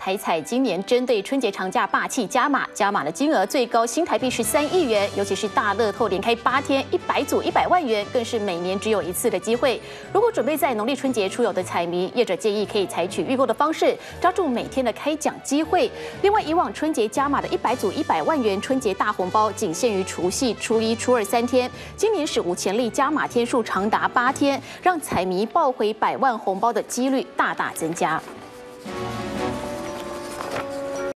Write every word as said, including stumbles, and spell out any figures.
台彩今年针对春节长假霸气加码，加码的金额最高新台币十三亿元，尤其是大乐透连开八天，一百组一百万元，更是每年只有一次的机会。如果准备在农历春节出游的彩迷，业者建议可以采取预购的方式，抓住每天的开奖机会。另外，以往春节加码的一百组一百万元春节大红包，仅限于除夕、初一、初二三天，今年史无前例加码天数长达八天，让彩迷抱回百万红包的几率大大增加。